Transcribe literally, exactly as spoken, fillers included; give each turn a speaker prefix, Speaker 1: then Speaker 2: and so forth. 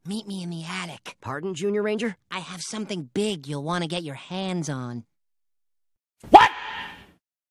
Speaker 1: Meet me in the attic.
Speaker 2: Pardon, Junior Ranger?
Speaker 1: I have something big you'll want to get your hands on.
Speaker 2: What?